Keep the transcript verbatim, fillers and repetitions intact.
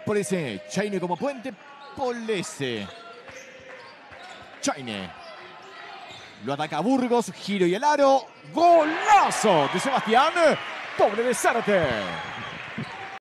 Polese, Chaine como puente, Polese. Chaine. Lo ataca Burgos, giro y el aro. ¡Golazo de Sebastián! Pobre de Zárate.